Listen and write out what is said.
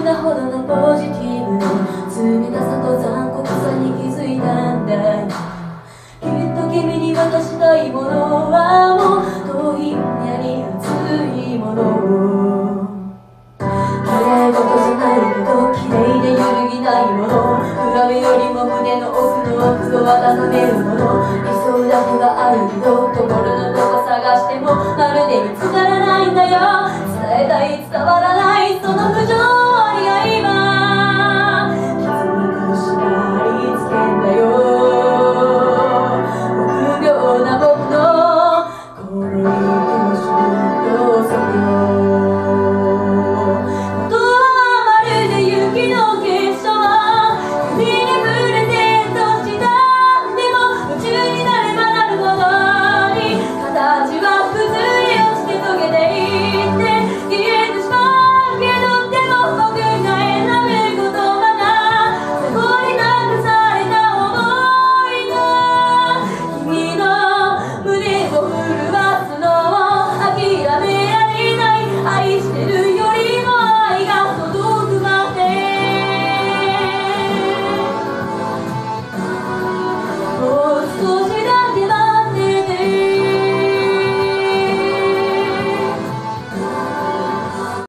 なほどのポジティブな冷たさと残酷さに気づいたんだよ。きっと君に渡したいものはもっとひんやり熱いもの。綺麗事じゃないけど綺麗で揺るぎないもの。比べよりも胸の奥の奥を温めるもの。理想だけがあるけど